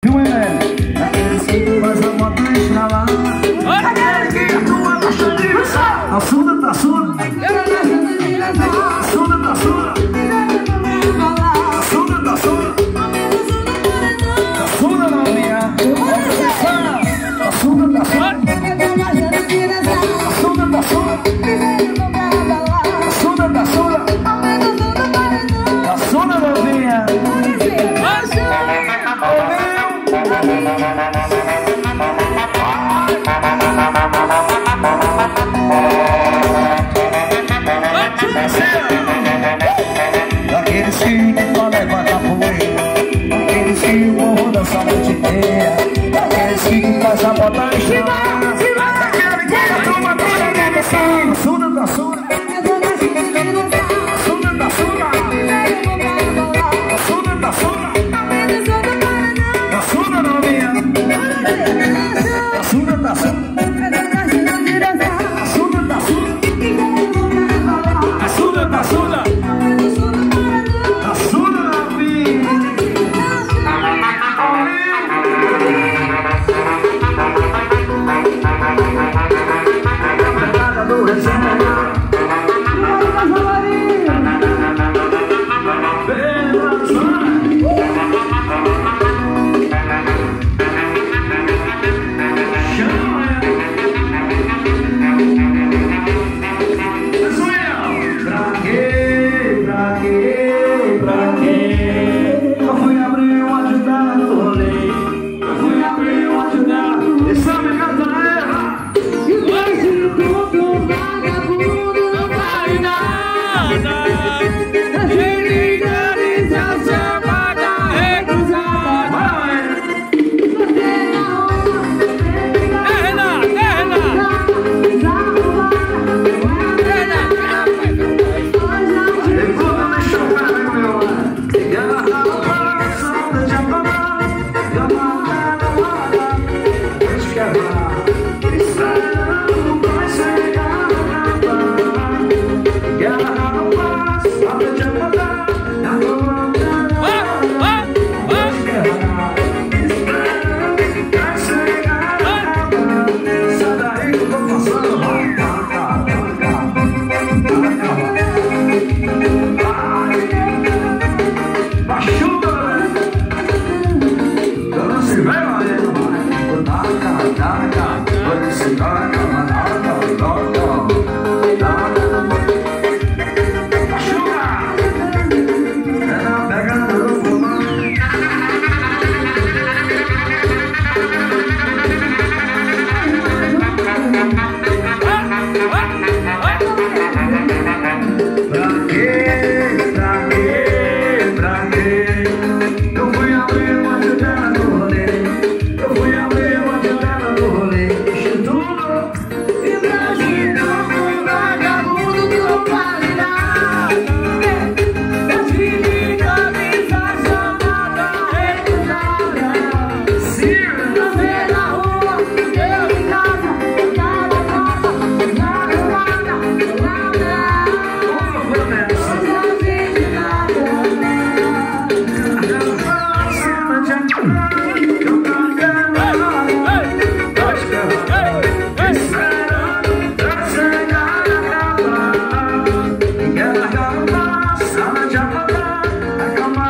Viu, Helena? Aqueles que faz a moto pra lá. Aqueles que atua na justiça. Tá surda, tá surda. Tá surda, tá surda. Tá surda, tá surda. Tá surda, novinha. Tá surda, tá surda. Tá surda, tá surda. Tá surda, tá surda. Tá surda, novinha. Aqueles que só levantam a poeira, aqueles que vão dançar a noite inteira, aqueles que faz a botar em cima, aqueles que a turma toda quer dançar. Surda, tá surda. Surda, tá surda. Tá surda, tá surda. Tá surda, novinha. Tá surda, tá surda. Tá surda, tá surda. Tá surda, tá surda. Tá surda, novinha. Pegada do resenha. Vai,